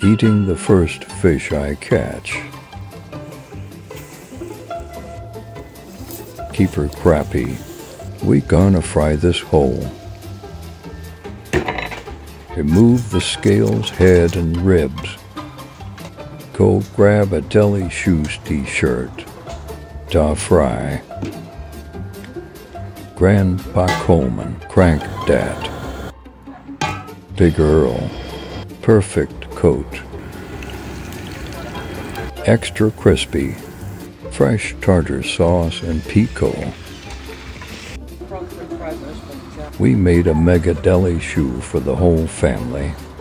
Eating the first fish I catch. Keeper Crappie, we gonna fry this whole. Remove the scales, head, and ribs. Go grab a deli shoes t-shirt. Da fry. Grandpa Coleman, crank dat. Big Earl, perfect coat. Extra crispy, fresh tartar sauce and pico. We made a mega deli shoe for the whole family.